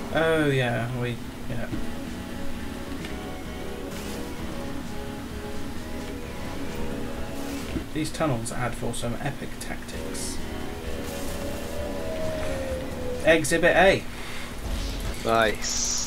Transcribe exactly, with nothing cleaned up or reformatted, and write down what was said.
Oh yeah, we yeah. These tunnels add for some epic tactics. Exhibit A. Nice.